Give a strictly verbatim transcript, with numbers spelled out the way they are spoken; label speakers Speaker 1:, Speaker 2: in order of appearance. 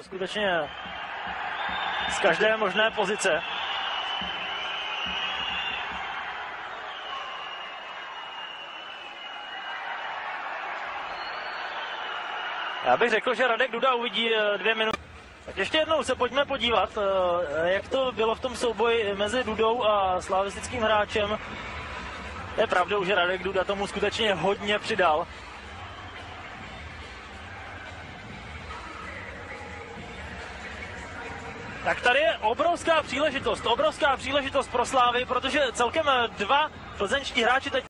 Speaker 1: skutečně z každé možné pozice. Já bych řekl, že Radek Duda uvidí dvě minuty. Tak ještě jednou se pojďme podívat, jak to bylo v tom souboji mezi Dudou a slavistickým hráčem. Je pravdou, že Radek Duda tomu skutečně hodně přidal. Tak tady je obrovská příležitost, obrovská příležitost pro Slávy, protože celkem dva plzeňští hráči teď